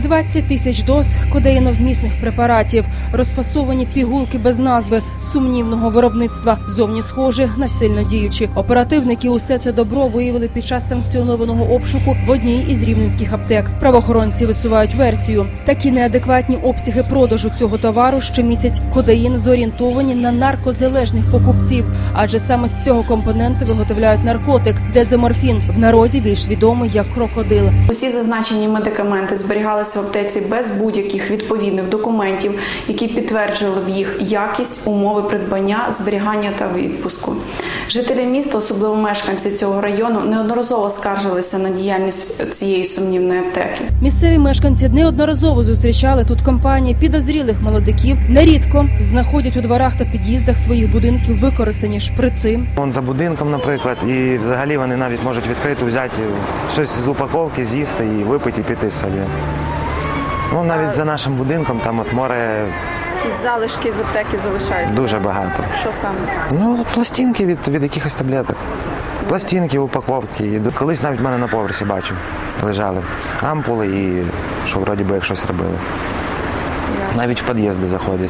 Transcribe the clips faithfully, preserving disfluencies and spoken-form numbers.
двадцять тисяч доз кодеїновмісних препаратів, розфасовані пігулки без назви, сумнівного виробництва, зовні схожі на сильно діючі. Оперативники усе це добро виявили під час санкціонованого обшуку в одній із рівненських аптек. Правоохоронці висувають версію. Такі неадекватні обсяги продажу цього товару щомісяць кодеїн зорієнтовані на наркозалежних покупців, адже саме з цього компоненту виготовляють наркотик – дезоморфін, в народі більш відомий як крокодил. Усі зазначені медикаменти зберігалися в аптеці без будь-яких відповідних документів, які підтверджували б їх якість, умови придбання, зберігання та відпуску. Жителі міста, особливо мешканці цього району, неодноразово скаржилися на діяльність цієї сумнівної аптеки. Місцеві мешканці неодноразово зустрічали тут компанії підозрілих молодиків. Нерідко знаходять у дворах та під'їздах своїх будинків використані шприци. Вон за будинком, наприклад, і взагалі вони навіть можуть відкрито взяти щось з упаковки, з'їсти і випити, і піти собі. Ну, навіть за нашим будинком там от море... Якісь залишки з аптеки залишаються? Дуже багато. Що саме? Ну, пластинки від, від якихось таблеток. Пластинки, упаковки. Колись навіть в мене на поверсі бачу, лежали ампули і що вроді би як щось робили. Yeah. Навіть в під'їзди заходять.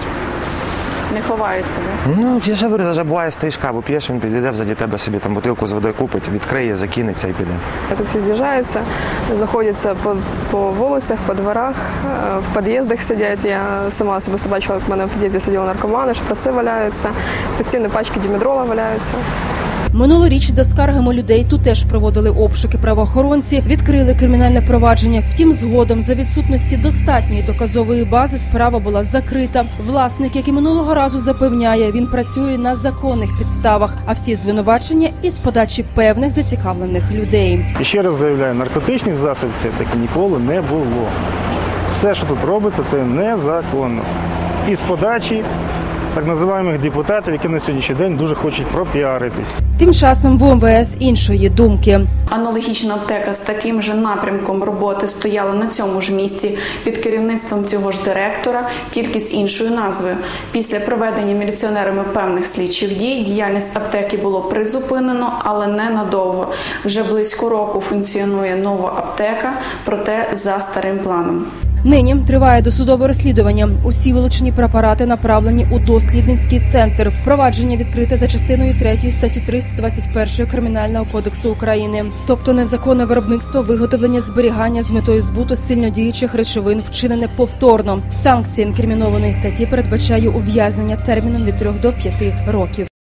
Не ховаються, не? Ну, я ж говорю, навіть буває, стоїш каву п'єш, він підійде взаді тебе собі там бутилку з водою купить, відкриє, закинеться і піде. Тут всі з'їжджаються, знаходяться по, по вулицях, по дворах, в під'їздах сидять. Я сама особисто бачила, як в мене в під'їзді сиділи наркомани, шприци валяються, постійно пачки дімедрола валяються. Минулоріч за скаргами людей тут теж проводили обшуки. Правоохоронці відкрили кримінальне провадження. Втім, згодом за відсутності достатньої доказової бази справа була закрита. Власник, як і минулого разу запевняє, він працює на законних підставах, а всі звинувачення із подачі певних зацікавлених людей. І ще раз заявляю, наркотичних засобів це таки ніколи не було. Все, що тут робиться, це незаконно. І з подачі так називаємих депутатів, які на сьогоднішній день дуже хочуть пропіаритись. Тим часом в О Ем Ве Ес іншої думки. Аналогічна аптека з таким же напрямком роботи стояла на цьому ж місці під керівництвом цього ж директора, тільки з іншою назвою. Після проведення міліціонерами певних слідчих дій діяльність аптеки було призупинено, але не надовго. Вже близько року функціонує нова аптека, проте за старим планом. Нині триває досудове розслідування. Усі вилучені препарати направлені у дослідницький центр. Провадження відкрите за частиною третьої статті триста двадцять першої Кримінального кодексу України. Тобто незаконне виробництво, виготовлення, зберігання з метою збуту сильнодіючих речовин вчинене повторно. Санкція інкримінованої статті передбачає ув'язнення терміном від трьох до п'яти років.